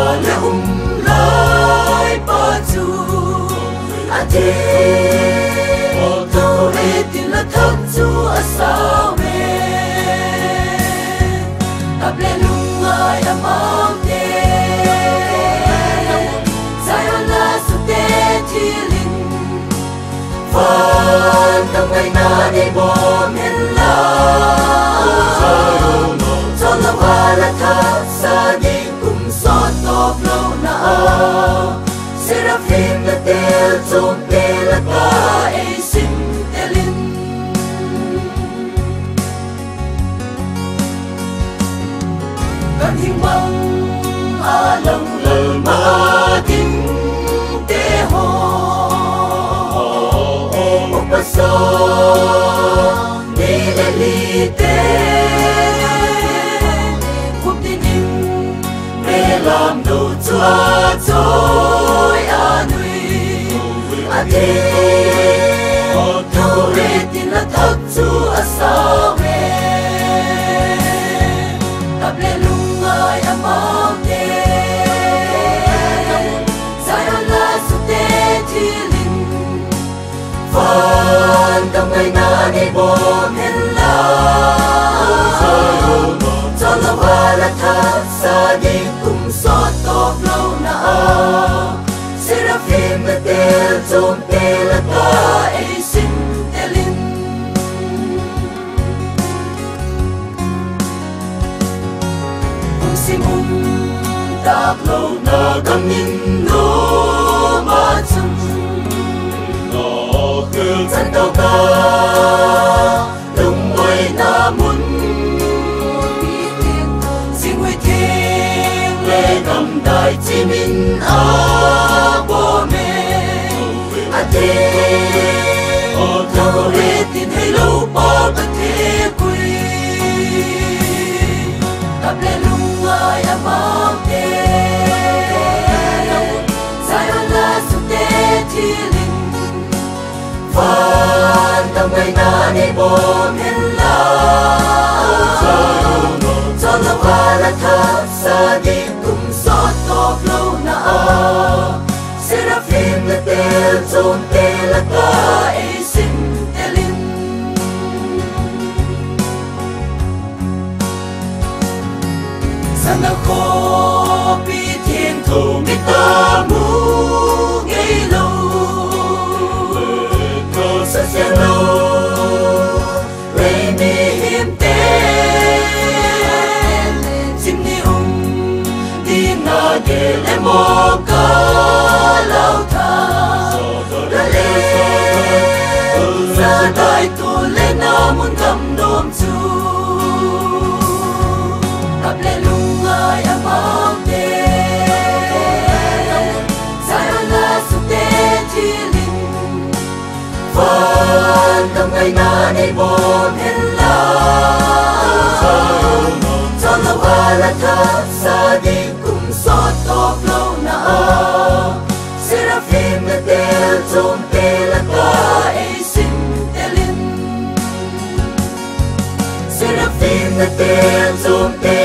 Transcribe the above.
le lai pa chu ate to re tin la thak chu asao me able lungai amang te sayona su te tilin fan tang ngai na ne bom hen la cho la wala tha sa ni kum so top lo na seraphim la tel chom te la ka e sim telin kan hing bang a long lal ma tin te ho o pa so ni le li te khum tin ning me lam do chua choi anui ate to re tin la thak chu asao me able lungai amang te sayona su te tilin fan tam ngai na ne bom hen la cho la wala tha sa ni kum so top lo na seraphim la tel chom te la ka e sim telin simum tak lo na kam nin no ma chum no khel chan to ka lung oi na mun sing hui thiên le kam dai chi min a bo me a te to re tin hay lo pa ka te kui able lungai amang te sayona su te tilin fan tam ngai na ne bom hen la cho la wala tha sa ni kum so top lo na seraphim la tel chom te la ka e sim telin sana kho pi thiên thủ mi ta mu ngây lâu cơ sa se lâu lấy mi hiểm te sim ni đi na ke le mo ka lao tha la le sa dai tu le na mun kam dom chu able lungai amang te sayona su te tilin fan tam ngai na ne bom hen la cho la wala tha sa ni kum so top lo na seraphim la tel chom te la ka e sim telin seraphim la tel chom te